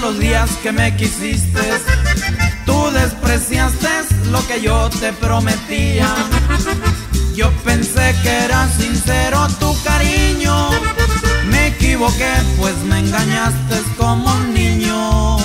los días que me quisiste, tú despreciaste lo que yo te prometía. Yo pensé que era sincero tu cariño, me equivoqué pues me engañaste como un niño.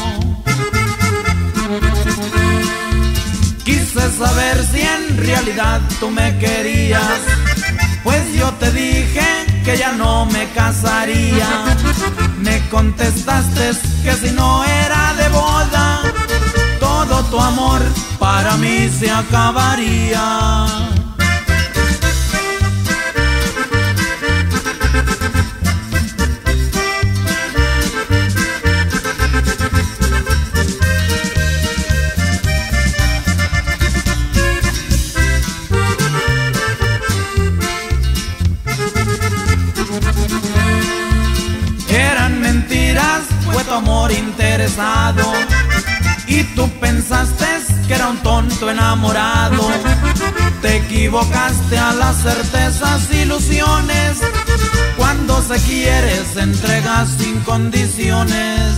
Quise saber si en realidad tú me querías, pues yo te dije que ya no me casaría. Me contestaste que si no era de boda, todo tu amor para mí se acabaría. Eran mentiras, fue tu amor interesado, y tú pensaste que era un tonto enamorado. Te equivocaste al hacer esas ilusiones, cuando se quiere se entrega sin condiciones.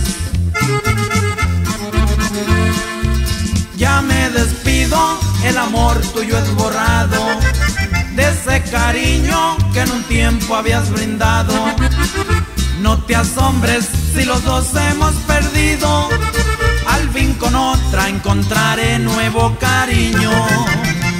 Ya me despido, el amor tuyo es borrado, de ese cariño que en un tiempo habías brindado. No te asombres si los dos hemos perdido, al fin con otra encontraré nuevo cariño.